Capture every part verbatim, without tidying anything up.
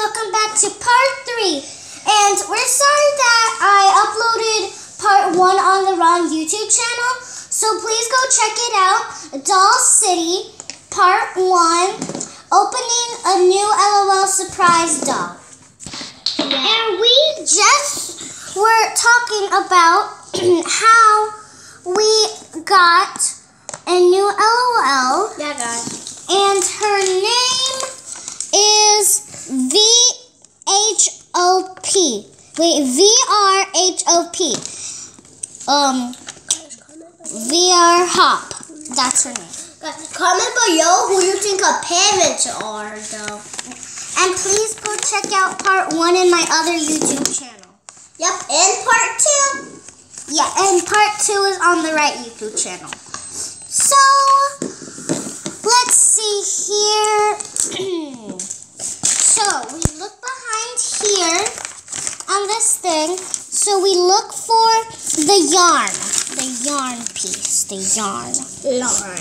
welcome back to part three. And we're sorry that I uploaded part one on the wrong YouTube channel. So please go check it out. Doll City, part one, opening a new LOL surprise doll. Yeah. And we just were talking about how we got a new LOL. Yeah, guys. And her name is V H O P. Wait, V R H O P. Um, V R Hop. That's her name. Comment below who you think her parents are, though. And please go check out part one in my other YouTube channel. Yep, and part two. Yeah, and part two is on the right YouTube channel. So, let's see here. So, we look behind here on this thing. So, we look for the yarn. The yarn piece. The yarn. Yarn.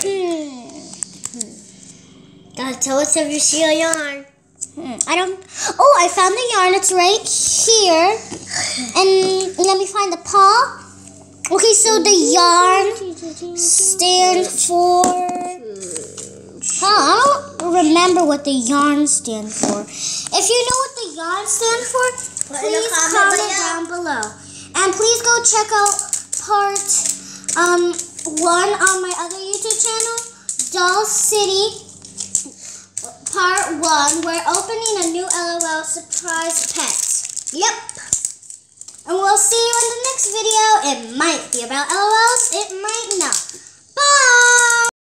Hmm. Gotta tell us if you see a yarn. Hmm. I don't... Oh, I found the yarn. It's right here. And let me find the paw. Okay, so the yarn stands for... Huh, I don't remember what the yarn stands for. If you know what the yarn stands for, please comment, comment down below. And please go check out part um, one on my other YouTube channel, Doll City, part one. We're opening a new LOL surprise pet. Yep. And we'll see you in the next video. It might be about LOLs, it might not. Bye!